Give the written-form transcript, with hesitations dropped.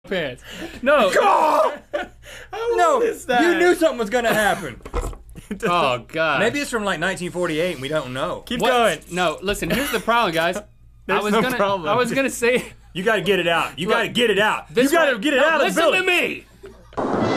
pants. No. No, you knew something was gonna happen. Oh god. Maybe it's from like 1948 and we don't know. Keep going. No, listen, here's the problem, guys. There's no problem. I was gonna say You gotta get it out. You gotta get it out. you gotta get it out of the building. Listen to me.